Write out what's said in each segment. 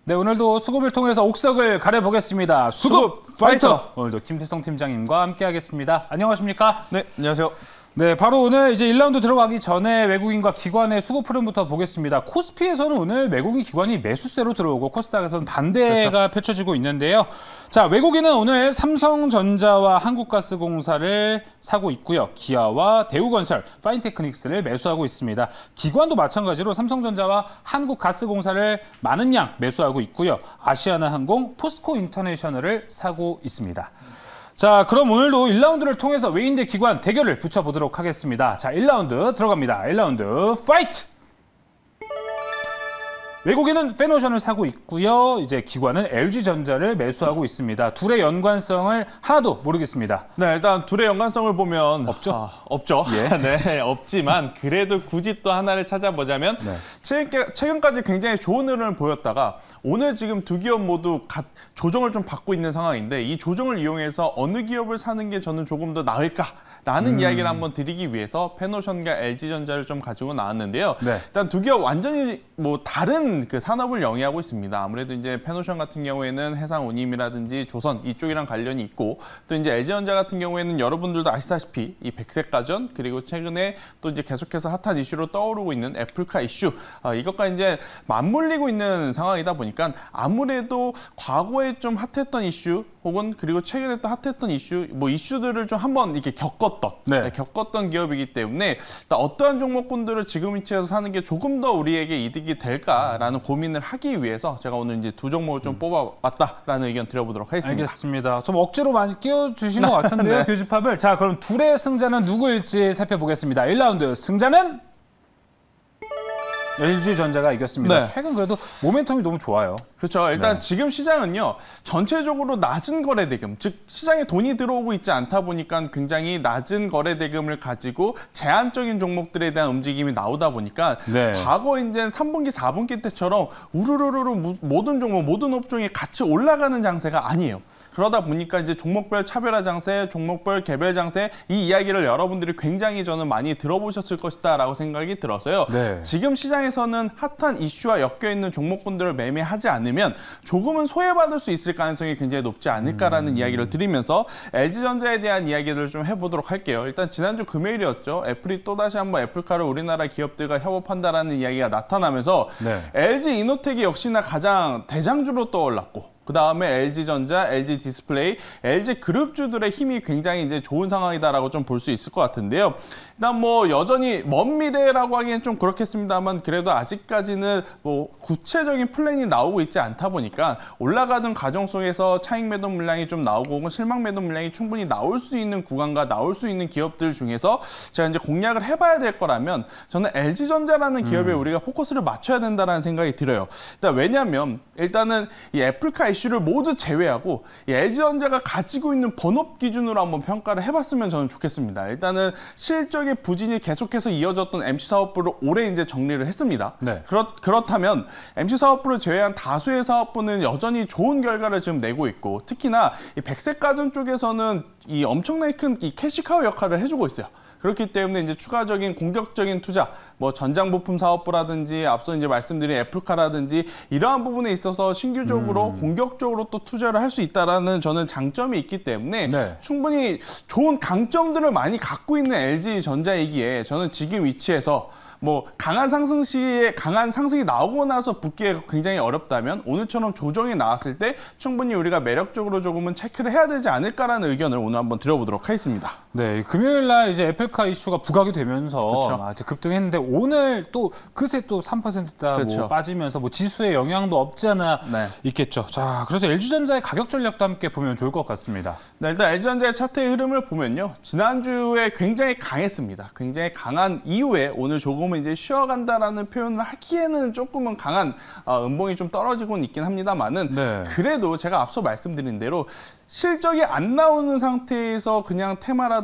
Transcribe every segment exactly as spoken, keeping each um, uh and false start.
네, 오늘도 수급을 통해서 옥석을 가려보겠습니다. 수급, 수급 파이터! 파이터! 오늘도 김태성 팀장님과 함께하겠습니다. 안녕하십니까? 네, 안녕하세요. 네, 바로 오늘 이제 일 라운드 들어가기 전에 외국인과 기관의 수급 흐름부터 보겠습니다. 코스피에서는 오늘 외국인 기관이 매수세로 들어오고 코스닥에서는 반대가 그렇죠. 펼쳐지고 있는데요. 자, 외국인은 오늘 삼성전자와 한국가스공사를 사고 있고요. 기아와 대우건설, 파인테크닉스를 매수하고 있습니다. 기관도 마찬가지로 삼성전자와 한국가스공사를 많은 양 매수하고 있고요. 아시아나항공, 포스코인터내셔널을 사고 있습니다. 자, 그럼 오늘도 일 라운드를 통해서 외인 대 기관 대결을 붙여보도록 하겠습니다. 자, 일 라운드 들어갑니다. 일 라운드 파이트! 외국인은 페노션을 사고 있고요. 이제 기관은 엘지전자를 매수하고 있습니다. 둘의 연관성을 하나도 모르겠습니다. 네, 일단 둘의 연관성을 보면 없죠? 아, 없죠. 예. 네, 없지만 그래도 굳이 또 하나를 찾아보자면 네. 최근, 최근까지 굉장히 좋은 흐름을 보였다가 오늘 지금 두 기업 모두 gat, 조정을 좀 받고 있는 상황인데 이 조정을 이용해서 어느 기업을 사는 게 저는 조금 더 나을까라는 음. 이야기를 한번 드리기 위해서 페노션과 엘지전자를 좀 가지고 나왔는데요. 네. 일단 두 기업 완전히 뭐 다른 그 산업을 영위하고 있습니다. 아무래도 이제 페노션 같은 경우에는 해상운임이라든지 조선 이쪽이랑 관련이 있고 또 이제 엘지전자 같은 경우에는 여러분들도 아시다시피 이 백색가전 그리고 최근에 또 이제 계속해서 핫한 이슈로 떠오르고 있는 애플카 이슈 어, 이것과 이제 맞물리고 있는 상황이다 보니까 아무래도 과거에 좀 핫했던 이슈 혹은 그리고 최근에 또 핫했던 이슈 뭐 이슈들을 좀 한번 이렇게 겪었던 네. 네, 겪었던 기업이기 때문에 어떠한 종목군들을 지금 위치에서 사는 게 조금 더 우리에게 이득이 될까라는 고민을 하기 위해서 제가 오늘 이제 두 종목을 좀 음. 뽑아봤다라는 의견 드려보도록 하겠습니다. 알겠습니다. 좀 억지로 많이 끼워주신 것 같은데요, 네. 교집합을. 자, 그럼 둘의 승자는 누구일지 살펴보겠습니다. 일 라운드 승자는 엘지전자가 이겼습니다. 네. 최근 그래도 모멘텀이 너무 좋아요. 그렇죠. 일단 네. 지금 시장은요. 전체적으로 낮은 거래 대금, 즉 시장에 돈이 들어오고 있지 않다 보니까 굉장히 낮은 거래 대금을 가지고 제한적인 종목들에 대한 움직임이 나오다 보니까 네. 과거 이제 삼 분기, 사 분기 때처럼 우르르르 모든 종목, 모든 업종이 같이 올라가는 장세가 아니에요. 그러다 보니까 이제 종목별 차별화 장세, 종목별 개별 장세 이 이야기를 여러분들이 굉장히 저는 많이 들어보셨을 것이다라고 생각이 들어서요. 네. 지금 시장에서는 핫한 이슈와 엮여 있는 종목군들을 매매하지 않으면 조금은 소외받을 수 있을 가능성이 굉장히 높지 않을까라는 음. 이야기를 드리면서 엘지전자에 대한 이야기를 좀 해보도록 할게요. 일단 지난주 금요일이었죠. 애플이 또다시 한번 애플카를 우리나라 기업들과 협업한다라는 이야기가 나타나면서 네. 엘지이노텍이 역시나 가장 대장주로 떠올랐고 그 다음에 엘지전자, 엘지디스플레이, 엘지그룹주들의 힘이 굉장히 이제 좋은 상황이다라고 좀 볼 수 있을 것 같은데요. 일단 뭐 여전히 먼 미래라고 하기엔 좀 그렇겠습니다만 그래도 아직까지는 뭐 구체적인 플랜이 나오고 있지 않다 보니까 올라가는 과정 속에서 차익 매도 물량이 좀 나오고 혹은 실망 매도 물량이 충분히 나올 수 있는 구간과 나올 수 있는 기업들 중에서 제가 이제 공략을 해봐야 될 거라면 저는 엘지전자라는 기업에 음. 우리가 포커스를 맞춰야 된다는 생각이 들어요. 일단 왜냐하면 일단은 이 애플카 이슈를 모두 제외하고 이 엘지전자가 가지고 있는 본업 기준으로 한번 평가를 해봤으면 저는 좋겠습니다. 일단은 실적의 부진이 계속해서 이어졌던 엠씨 사업부를 올해 이제 정리를 했습니다. 네. 그렇, 그렇다면 엠씨 사업부를 제외한 다수의 사업부는 여전히 좋은 결과를 지금 내고 있고 특히나 이 백색가전 쪽에서는 이 엄청나게 큰 이 캐시카우 역할을 해주고 있어요. 그렇기 때문에 이제 추가적인 공격적인 투자, 뭐 전장 부품 사업부라든지 앞서 이제 말씀드린 애플카라든지 이러한 부분에 있어서 신규적으로 음. 공격적으로 또 투자를 할 수 있다라는 저는 장점이 있기 때문에 네. 충분히 좋은 강점들을 많이 갖고 있는 엘지전자이기에 저는 지금 위치에서 뭐 강한 상승 시에 강한 상승이 나오고 나서 붙기가 굉장히 어렵다면 오늘처럼 조정이 나왔을 때 충분히 우리가 매력적으로 조금은 체크를 해야 되지 않을까라는 의견을 오늘 한번 드려보도록 하겠습니다. 네, 금요일 날 이제 애플카 이슈가 부각이 되면서 그렇죠. 아, 급등했는데 오늘 또 그새 또 삼 퍼센트다 그렇죠. 뭐 빠지면서 뭐 지수에 영향도 없지 않아 네. 있겠죠. 자, 그래서 엘지전자의 가격 전략도 함께 보면 좋을 것 같습니다. 네, 일단 엘지전자의 차트의 흐름을 보면요, 지난주에 굉장히 강했습니다. 굉장히 강한 이후에 오늘 조금은 이제 쉬어간다라는 표현을 하기에는 조금은 강한 어, 음봉이 좀 떨어지고는 있긴 합니다만은 네. 그래도 제가 앞서 말씀드린 대로 실적이 안 나오는 상태에서 그냥 테마라든지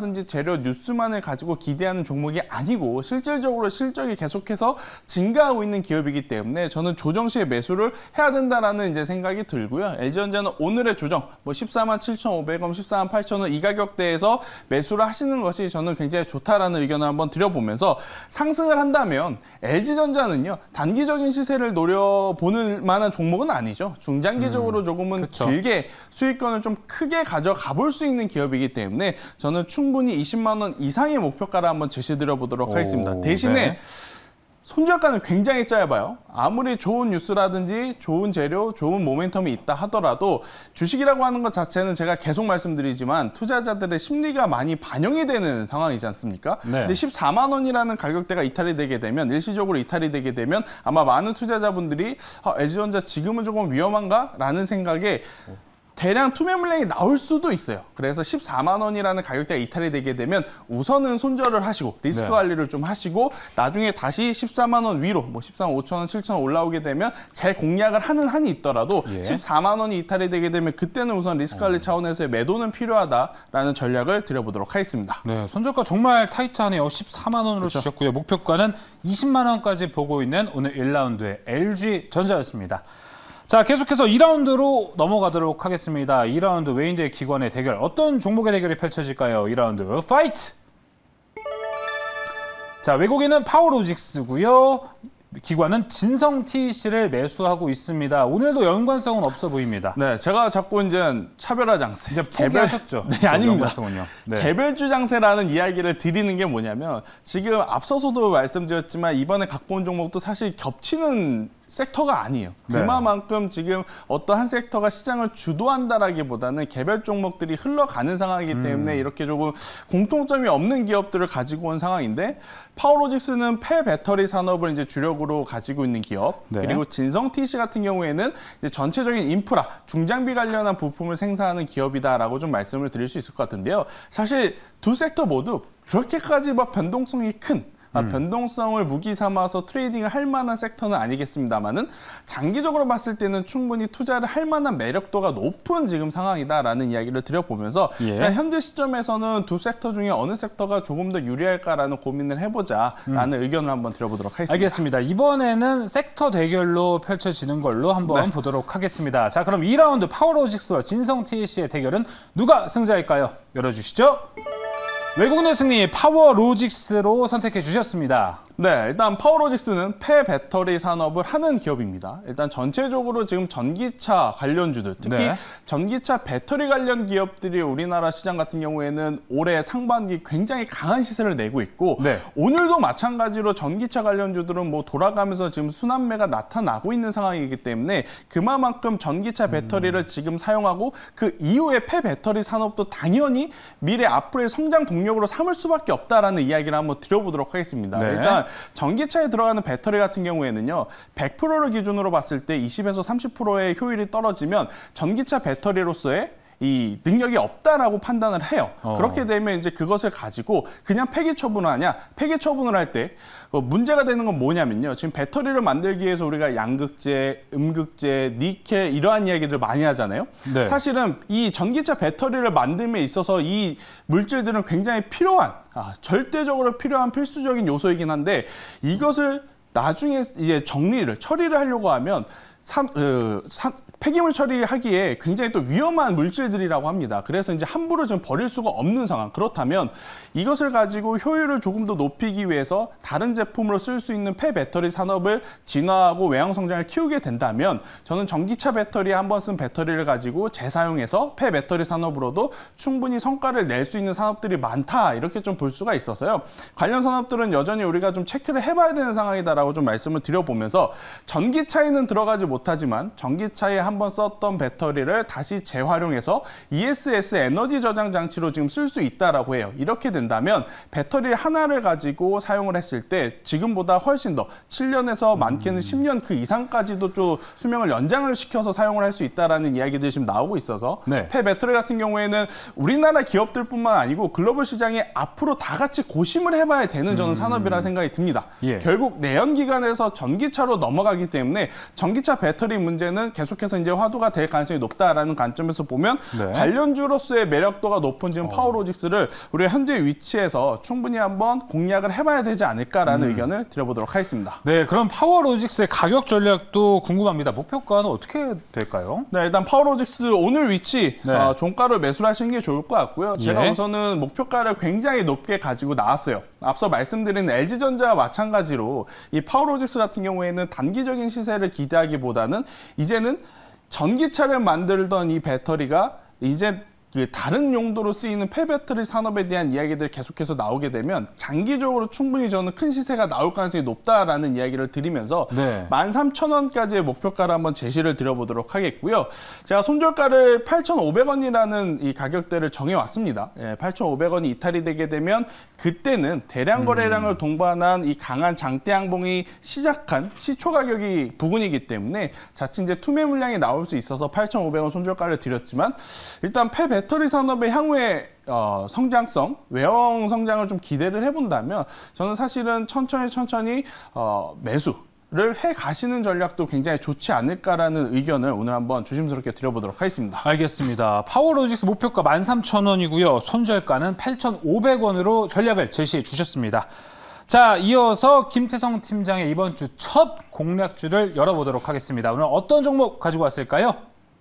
성과라든지 재료 뉴스만을 가지고 기대하는 종목이 아니고 실질적으로 실적이 계속해서 증가하고 있는 기업이기 때문에 저는 조정 시에 매수를 해야 된다라는 이제 생각이 들고요. 엘지전자는 오늘의 조정 뭐 십사만 칠천오백 원, 십사만 팔천 원 이 가격대에서 매수를 하시는 것이 저는 굉장히 좋다라는 의견을 한번 드려보면서 상승을 한다면 엘지전자는요 단기적인 시세를 노려보는 만한 종목은 아니죠. 중장기적으로 음, 조금은 그쵸. 길게 수익권을 좀 크게 가져가 볼 수 있는 기업이기 때문에 저는 충분히 이십만 원 이상의 목표가를 한번 제시드려 보도록 오, 하겠습니다. 대신에 네. 손절가는 굉장히 짧아요. 아무리 좋은 뉴스라든지 좋은 재료, 좋은 모멘텀이 있다 하더라도 주식이라고 하는 것 자체는 제가 계속 말씀드리지만 투자자들의 심리가 많이 반영이 되는 상황이지 않습니까? 네. 근데 십사만 원이라는 가격대가 이탈이 되게 되면 일시적으로 이탈이 되게 되면 아마 많은 투자자분들이 아, 엘지전자 지금은 조금 위험한가? 라는 생각에 대량 투매 물량이 나올 수도 있어요. 그래서 십사만 원이라는 가격대가 이탈이 되게 되면 우선은 손절을 하시고 리스크 네. 관리를 좀 하시고 나중에 다시 십사만 원 위로 뭐 십사만 오천 원, 칠천 원 올라오게 되면 재공략을 하는 한이 있더라도 예. 십사만 원이 이탈이 되게 되면 그때는 우선 리스크 관리 차원에서의 매도는 필요하다라는 전략을 드려보도록 하겠습니다. 네, 손절가 정말 타이트하네요. 십사만 원으로 그렇죠. 주셨고요. 목표가는 이십만 원까지 보고 있는 오늘 일 라운드의 엘지전자였습니다. 자, 계속해서 이 라운드로 넘어가도록 하겠습니다. 이 라운드 외인 대 기관의 대결. 어떤 종목의 대결이 펼쳐질까요? 이 라운드 파이트! 자, 외국인은 파워로직스고요. 기관은 진성티씨를 매수하고 있습니다. 오늘도 연관성은 없어 보입니다. 네, 제가 자꾸 이제 차별화 장세. 이제 포기하셨죠? 네, 아닙니다. 네. 개별주 장세라는 이야기를 드리는 게 뭐냐면 지금 앞서서도 말씀드렸지만 이번에 갖고 온 종목도 사실 겹치는 섹터가 아니에요. 그만큼 네. 지금 어떤 한 섹터가 시장을 주도한다라기보다는 개별 종목들이 흘러가는 상황이기 때문에 음. 이렇게 조금 공통점이 없는 기업들을 가지고 온 상황인데 파워로직스는 폐배터리 산업을 이제 주력으로 가지고 있는 기업 네. 그리고 진성티씨 같은 경우에는 이제 전체적인 인프라, 중장비 관련한 부품을 생산하는 기업이다라고 좀 말씀을 드릴 수 있을 것 같은데요. 사실 두 섹터 모두 그렇게까지 막 변동성이 큰 음. 변동성을 무기 삼아서 트레이딩을 할 만한 섹터는 아니겠습니다만은 장기적으로 봤을 때는 충분히 투자를 할 만한 매력도가 높은 지금 상황이다라는 이야기를 드려보면서 예. 일단 현재 시점에서는 두 섹터 중에 어느 섹터가 조금 더 유리할까라는 고민을 해보자라는 음. 의견을 한번 드려보도록 하겠습니다. 알겠습니다. 이번에는 섹터 대결로 펼쳐지는 걸로 한번 네. 보도록 하겠습니다. 자, 그럼 이 라운드 파워로직스와 진성티씨의 대결은 누가 승자일까요? 열어주시죠. 외국인의 승리 파워로직스로 선택해 주셨습니다. 네, 일단 파워로직스는 폐배터리 산업을 하는 기업입니다. 일단 전체적으로 지금 전기차 관련주들, 특히 네. 전기차 배터리 관련 기업들이 우리나라 시장 같은 경우에는 올해 상반기 굉장히 강한 시세를 내고 있고 네. 오늘도 마찬가지로 전기차 관련주들은 뭐 돌아가면서 지금 순환매가 나타나고 있는 상황이기 때문에 그만큼 전기차 배터리를 음. 지금 사용하고 그 이후에 폐배터리 산업도 당연히 미래 앞으로의 성장 동력으로 삼을 수밖에 없다라는 이야기를 한번 드려보도록 하겠습니다. 네. 일단 전기차에 들어가는 배터리 같은 경우에는요. 백 퍼센트를 기준으로 봤을 때 이십에서 삼십 퍼센트의 효율이 떨어지면 전기차 배터리로서의 이 능력이 없다라고 판단을 해요. 어. 그렇게 되면 이제 그것을 가지고 그냥 폐기 처분을 하냐? 폐기 처분을 할 때 어, 문제가 되는 건 뭐냐면요. 지금 배터리를 만들기 위해서 우리가 양극재, 음극재, 니켈 이러한 이야기들 많이 하잖아요. 네. 사실은 이 전기차 배터리를 만듦에 있어서 이 물질들은 굉장히 필요한, 아, 절대적으로 필요한 필수적인 요소이긴 한데 이것을 나중에 이제 정리를, 처리를 하려고 하면 산, 어, 산, 폐기물 처리하기에 굉장히 또 위험한 물질들이라고 합니다. 그래서 이제 함부로 좀 버릴 수가 없는 상황. 그렇다면 이것을 가지고 효율을 조금 더 높이기 위해서 다른 제품으로 쓸 수 있는 폐배터리 산업을 진화하고 외형 성장을 키우게 된다면 저는 전기차 배터리에 한번 쓴 배터리를 가지고 재사용해서 폐배터리 산업으로도 충분히 성과를 낼 수 있는 산업들이 많다. 이렇게 좀 볼 수가 있어서요. 관련 산업들은 여전히 우리가 좀 체크를 해봐야 되는 상황이다라고 좀 말씀을 드려보면서 전기차에는 들어가지 못하지만 전기차에 한번 썼던 배터리를 다시 재활용해서 이에스에스 에너지 저장 장치로 지금 쓸 수 있다라고 해요. 이렇게 된다면 배터리 하나를 가지고 사용을 했을 때 지금보다 훨씬 더 칠 년에서 많게는 십 년 그 이상까지도 좀 수명을 연장을 시켜서 사용을 할 수 있다라는 이야기들이 지금 나오고 있어서 네. 폐배터리 같은 경우에는 우리나라 기업들뿐만 아니고 글로벌 시장에 앞으로 다 같이 고심을 해봐야 되는 저는 산업이라 생각이 듭니다. 예. 결국 내연기관에서 전기차로 넘어가기 때문에 전기차 배터리 문제는 계속해서 이제 화두가 될 가능성이 높다라는 관점에서 보면 네. 관련주로서의 매력도가 높은 지금 어. 파워로직스를 우리가 현재 위치에서 충분히 한번 공략을 해봐야 되지 않을까라는 음. 의견을 드려보도록 하겠습니다. 네, 그럼 파워로직스의 가격 전략도 궁금합니다. 목표가는 어떻게 될까요? 네, 일단 파워로직스 오늘 위치 네. 어, 종가를 매수를 하시는 게 좋을 것 같고요. 제가 예. 우선은 목표가를 굉장히 높게 가지고 나왔어요. 앞서 말씀드린 엘지전자와 마찬가지로 이 파워로직스 같은 경우에는 단기적인 시세를 기대하기보다는 이제는 전기차를 만들던 이 배터리가 이제 그 다른 용도로 쓰이는 폐배터리 산업에 대한 이야기들이 계속해서 나오게 되면 장기적으로 충분히 저는 큰 시세가 나올 가능성이 높다라는 이야기를 드리면서 네. 만 삼천 원까지의 목표가를 한번 제시를 드려보도록 하겠고요. 제가 손절가를 팔천오백 원이라는 이 가격대를 정해왔습니다. 예, 팔천오백 원이 이탈이 되게 되면 그때는 대량 거래량을 음. 동반한 이 강한 장대 양봉이 시작한 시초 가격이 부근이기 때문에 자칫 이제 투매 물량이 나올 수 있어서 팔천오백 원 손절가를 드렸지만 일단 폐 배터리 산업의 향후의 어, 성장성, 외형 성장을 좀 기대를 해본다면 저는 사실은 천천히 천천히 어, 매수를 해 가시는 전략도 굉장히 좋지 않을까라는 의견을 오늘 한번 조심스럽게 드려보도록 하겠습니다. 알겠습니다. 파워로직스 목표가 만 삼천 원이고요. 손절가는 팔천오백 원으로 전략을 제시해 주셨습니다. 자, 이어서 김태성 팀장의 이번 주 첫 공략주를 열어보도록 하겠습니다. 오늘 어떤 종목 가지고 왔을까요?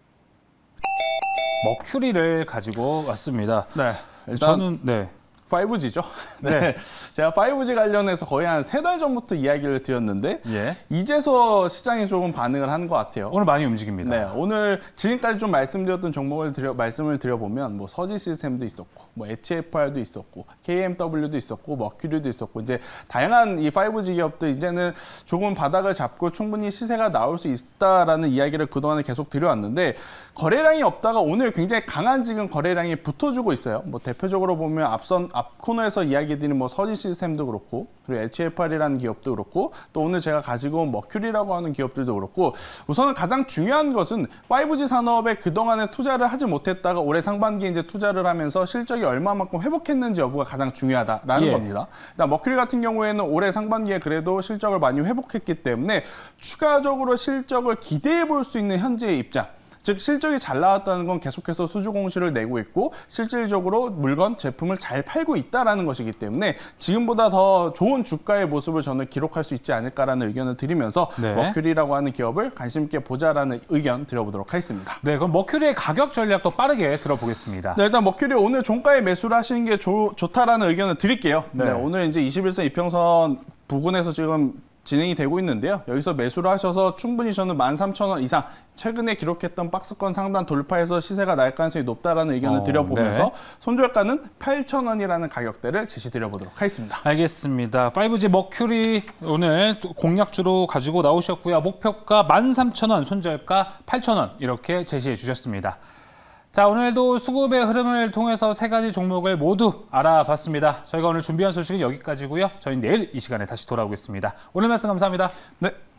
머큐리를 가지고 왔습니다. 네, 일단 저는 네. 파이브지죠. 네. 네. 제가 파이브지 관련해서 거의 한 세 달 전부터 이야기를 드렸는데 예. 이제서 시장이 조금 반응을 한 것 같아요. 오늘 많이 움직입니다. 네, 오늘 지금까지 좀 말씀드렸던 종목을 드려, 말씀을 드려보면 뭐 서지 시스템도 있었고, 뭐 에이치에프알도 있었고, 케이엠더블유도 있었고, 머큐리도 있었고, 이제 다양한 이 파이브지 기업들 이제는 조금 바닥을 잡고 충분히 시세가 나올 수 있다라는 이야기를 그동안에 계속 드려왔는데 거래량이 없다가 오늘 굉장히 강한 지금 거래량이 붙어주고 있어요. 뭐 대표적으로 보면 앞선 앞 코너에서 이야기 드린 뭐 서지 시스템도 그렇고, 그리고 에이치에프알이라는 기업도 그렇고, 또 오늘 제가 가지고 온 머큐리라고 하는 기업들도 그렇고, 우선은 가장 중요한 것은 파이브지 산업에 그동안에 투자를 하지 못했다가 올해 상반기에 이제 투자를 하면서 실적이 얼마만큼 회복했는지 여부가 가장 중요하다라는 예. 겁니다. 일단 머큐리 같은 경우에는 올해 상반기에 그래도 실적을 많이 회복했기 때문에 추가적으로 실적을 기대해 볼 수 있는 현재의 입장. 즉 실적이 잘 나왔다는 건 계속해서 수주 공시를 내고 있고 실질적으로 물건, 제품을 잘 팔고 있다는 것이기 때문에 지금보다 더 좋은 주가의 모습을 저는 기록할 수 있지 않을까라는 의견을 드리면서 네. 머큐리라고 하는 기업을 관심 있게 보자라는 의견 드려보도록 하겠습니다. 네, 그럼 머큐리의 가격 전략도 빠르게 들어보겠습니다. 네, 일단 머큐리 오늘 종가에 매수를 하시는 게 조, 좋다라는 의견을 드릴게요. 네. 네, 오늘 이제 이십일 선 이평선 부근에서 지금 진행이 되고 있는데요. 여기서 매수를 하셔서 충분히 저는 만 삼천 원 이상 최근에 기록했던 박스권 상단 돌파해서 시세가 날 가능성이 높다라는 의견을 어, 드려보면서 네. 손절가는 팔천 원이라는 가격대를 제시드려보도록 하겠습니다. 알겠습니다. 파이브지 머큐리 오늘 공략주로 가지고 나오셨고요. 목표가 만 삼천 원, 손절가 팔천 원 이렇게 제시해 주셨습니다. 자, 오늘도 수급의 흐름을 통해서 세 가지 종목을 모두 알아봤습니다. 저희가 오늘 준비한 소식은 여기까지고요. 저희는 내일 이 시간에 다시 돌아오겠습니다. 오늘 말씀 감사합니다. 네.